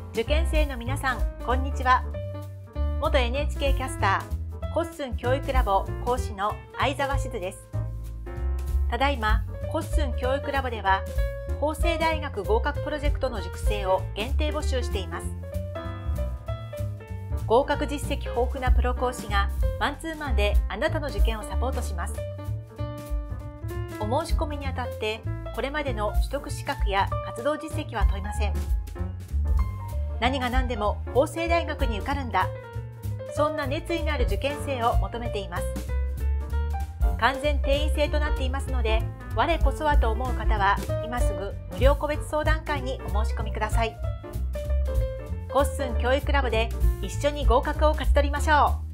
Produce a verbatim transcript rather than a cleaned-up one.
受験生の皆さん、こんにちは。元 エヌエイチケー キャスター、コッスン教育ラボ講師の相沢しずです。ただいま、コッスン教育ラボでは、法政大学合格プロジェクトの塾生を限定募集しています。合格実績豊富なプロ講師がマンツーマンであなたの受験をサポートします。お申し込みにあたって、これまでの取得資格や活動実績は問いません。何が何でも法政大学に受かるんだ。そんな熱意のある受験生を求めています。完全定員制となっていますので、我こそはと思う方は今すぐ無料個別相談会にお申し込みください。コッスン教育ラボで一緒に合格を勝ち取りましょう。